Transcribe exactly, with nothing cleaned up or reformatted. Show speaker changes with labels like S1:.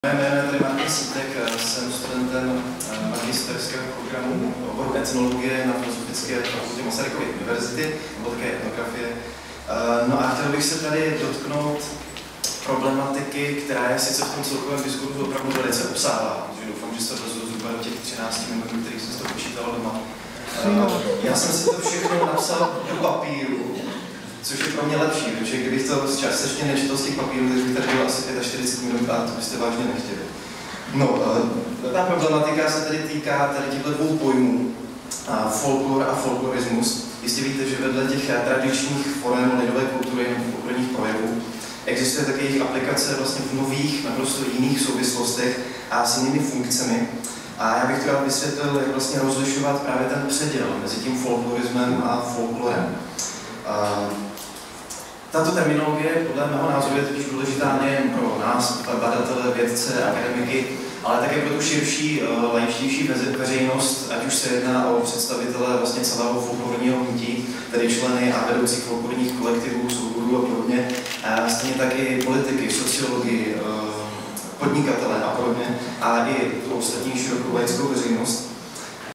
S1: Moje jméno je tady Martin Sítek, jsem studentem magisterského programu oboru etnologie na Filozofické fakultě Masarykovy univerzity, nebo také etnografie. No a chtěl bych se tady dotknout problematiky, která je sice v tom celkovém diskurzu opravdu velice obsáhlá, protože doufám, že jste vlezl zhruba do těch třinácti minut, kterých jsem to počítal doma. Já jsem si to všechno napsal do papíru, což je pro mě lepší, protože kdybych to částečně nečetl z těch papírů, tak bych tady byl asi čtyřicet pět minut a to byste vážně nechtěli. No, ta problematika se tedy týká tady těchto dvou pojmů, folklor a folklorismus. Jistě víte, že vedle těch tradičních forem lidové kultury nebo kulturních projevů existuje také jejich aplikace vlastně v nových, naprosto jiných souvislostech a s jinými funkcemi. A já bych to rád vysvětlil, jak vlastně rozlišovat právě ten předěl mezi tím folklorismem a folklorem. Tato terminologie podle mého názoru je totiž důležitá nejen pro nás, badatele, vědce, akademiky, ale také pro tu širší, laičtější veřejnost, ať už se jedná o představitele vlastně celého folklorního hnutí, tedy členy a vedoucích folklorních kolektivů, souborů a podobně, a stejně tak i politiky, sociologii, podnikatele a podobně, a i tu ostatní širokou laickou veřejnost.